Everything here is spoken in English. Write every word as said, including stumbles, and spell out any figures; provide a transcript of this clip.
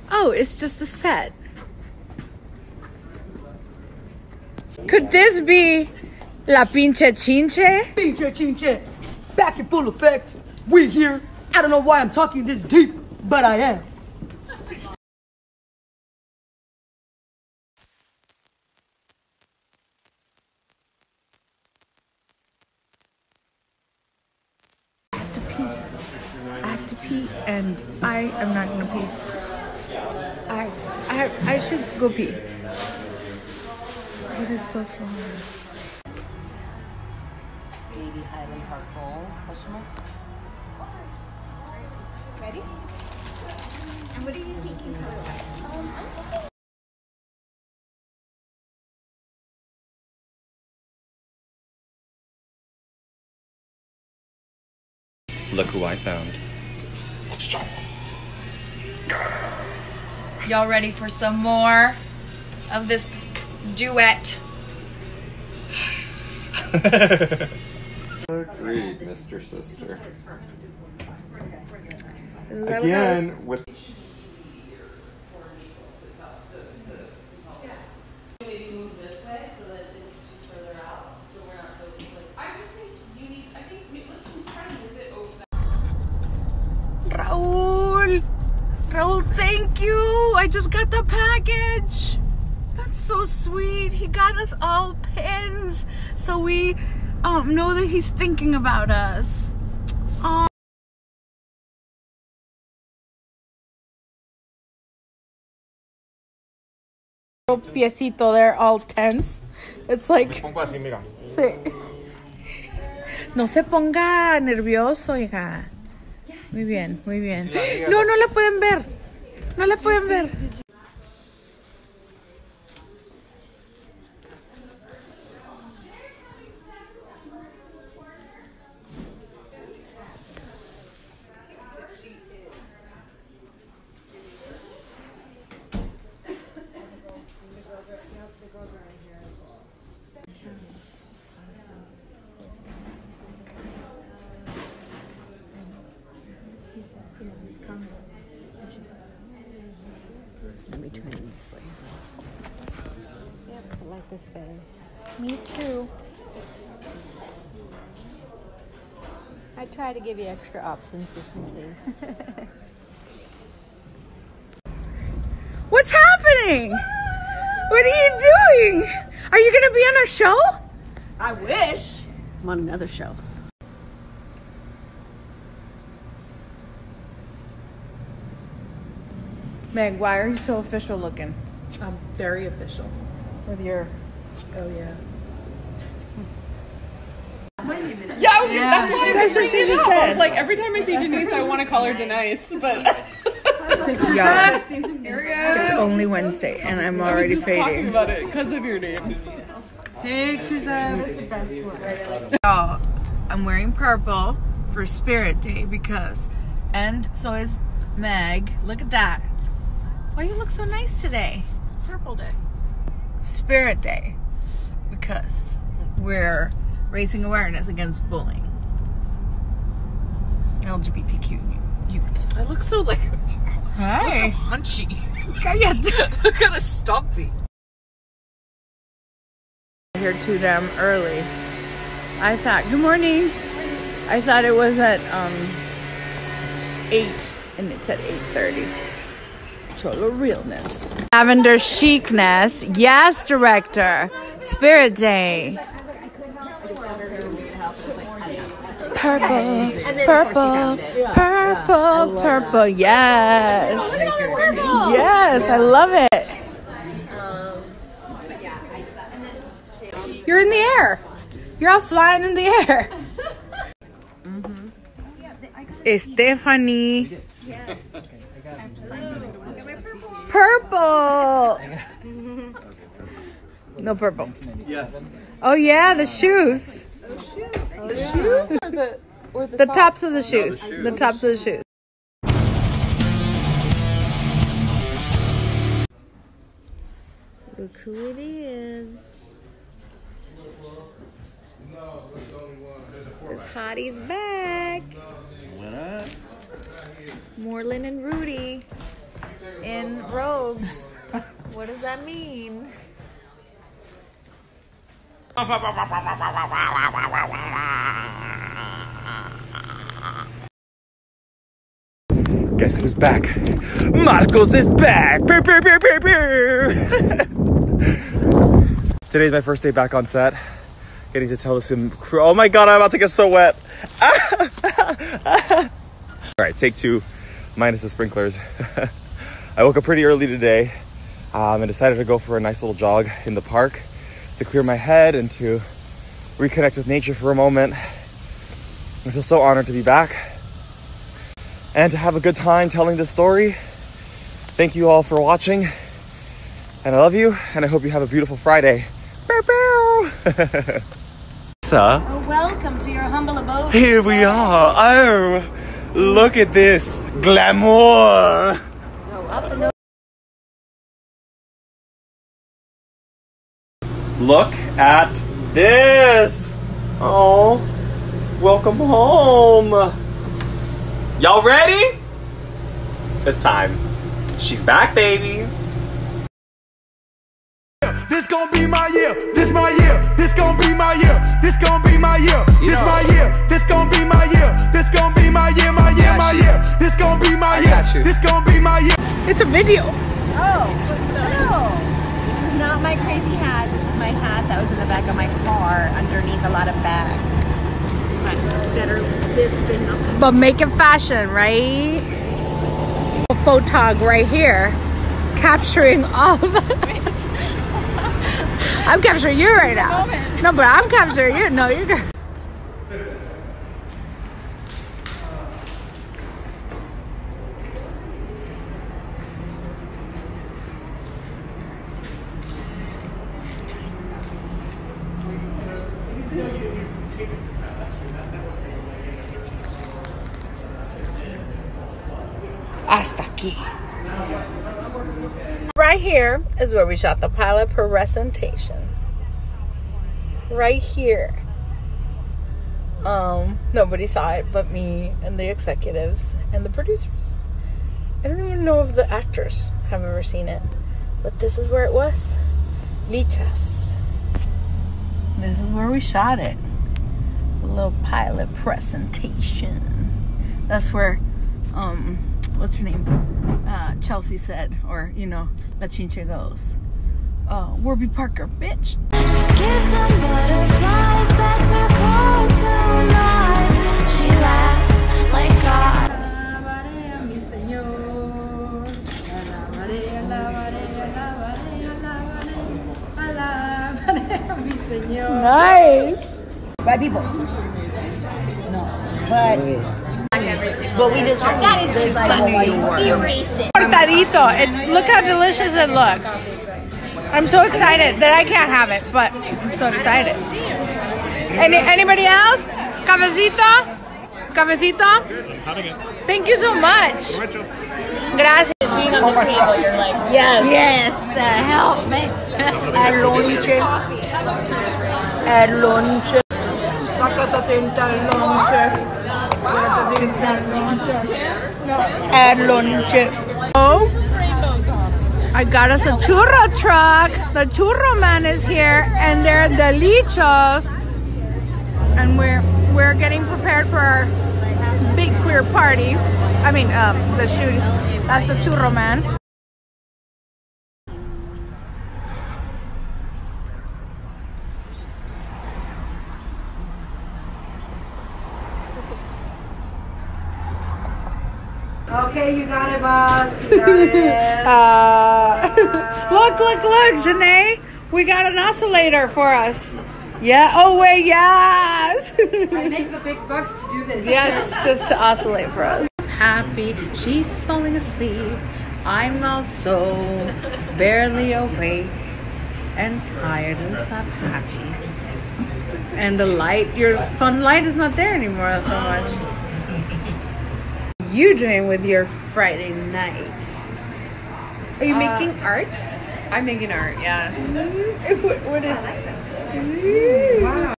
Oh, it's just a set. Could this be La Pinche Chinche? Pinche Chinche, back in full effect. We here. I don't know why I'm talking this deep, but I am. I have to pee. I have to pee, and I am not gonna pee. I, I, I should go pee. It is so fun. Baby Highland Park Bowl. Question mark? Ready? And what are you thinking color-wise? Um, I'm thinking. Look who I found. Y'all ready for some more of this duet? Agreed, Mister Sister. Is that Again, what with Maybe move this way so that it's just further out, so we're not so like. I just think you need. I think let's try to move it over. Raul! Raul, thank you! I just got the package! That's so sweet. He got us all pins so we um, know that he's thinking about us. Oh. Piecito there, all tense. It's like. Sí. No se ponga nervioso, hija. Muy bien, muy bien. No, no la pueden ver. No la pueden ver. Let me turn it this way. Yep, I like this better. Me too. I try to give you extra options just in case. What's happening? What are you doing? Are you gonna be on our show? I wish. I'm on another show. Meg, why are you so official looking? I'm very official. With your. Oh yeah. Yeah, I was. Yeah. That's why I That's was what she bringing it just up. I said. was like, every time I see Denise, I want to call her Denise, but. Yeah. Here we go. It's only Wednesday and I'm I was already just talking fading. about it because of your name. Pictures of. That's the best one. Oh, I'm wearing purple for Spirit Day because, and so is Meg. Look at that. Why you look so nice today? It's Purple Day. Spirit Day because we're raising awareness against bullying. L G B T Q youth. I look so like. I look so Hi. hunchy. Cállate. I gotta stop me. Here to them early. I thought, good morning. I thought it was at um eight and it's at eight thirty. Cholo realness. Lavender chicness. Yes, director. Spirit Day. Purple, purple, purple, purple. Yes. Yes, I love it. You're in the air. You're all flying in the air. Mm-hmm. Stephanie. Purple. No purple. yes. Oh yeah, the shoes. The shoes or the or the, The socks? tops of the shoes. shoes. The tops of the shoes. Look who it is. This hottie's back. What up? Morlin and Rudy. in robes. What does that mean? Guess who's back? Marcos is back! Pew, pew, pew, pew, pew. Today's my first day back on set. Getting to tell the sim crew. Oh my god, I'm about to get so wet. Alright, take two, minus the sprinklers. I woke up pretty early today um, and decided to go for a nice little jog in the park to clear my head and to reconnect with nature for a moment. I feel so honored to be back and to have a good time telling this story. Thank you all for watching, and I love you, and I hope you have a beautiful Friday. Bow, bow. Sir, Oh, welcome to your humble abode. here we are. Oh, look at this glamour. Go up and over. Look at this. Oh, welcome home. Y'all ready? It's time. She's back, baby. This gon' be my year. This my year. This gon' be my year. This gon' be my year. This my year. This gon' be my year. This gon' be my year. My year. My year. This gon' be my year. This gon' be my year. It's a video. Oh, no. This is not my crazy hat. This is my hat that was in the back of my car underneath a lot of bags. But better this than nothing. But make it fashion, right? A photog right here, capturing all of it. I'm capturing you right now. No, but I'm capturing you. No, you're good. Hasta aquí. Right here is where we shot the pilot presentation. Right here. Um, nobody saw it but me and the executives and the producers. I don't even know if the actors have ever seen it, but this is where it was. Lichas. This is where we shot it. A little pilot presentation. That's where, um, what's her name? Uh, Chelsea said, or, you know, La Chinche goes, uh, Warby Parker, bitch. Give some butterflies, better cold tonight. She laughs like God. Nice. White people. No. But but we just that is just like Erase it. Cortadito. It's, look how delicious it looks. I'm so excited that I can't have it, but I'm so excited. Any, anybody else? Cafecito? Cafecito? Thank you so much. Gracias. Being on the table, you're like, yes. Yes, uh, help me. At lunch. At lunch. At lunch. Oh, I got us a churro truck. The churro man is here, and they're delichos. And we're we're getting prepared for our big queer party. I mean, um, the shoot. That's the churro man. Okay, you got it, boss. You got it. Uh, look, look, look, Janae. We got an oscillator for us. Yeah. Oh, wait, yes. I make the big bucks to do this. Yes, just to oscillate for us. Happy, she's falling asleep. I'm also barely awake and tired and not happy. And the light, your fun light is not there anymore so much. What are you doing with your Friday night? Are you uh, making art? I'm making art, yeah. what, what is, wow.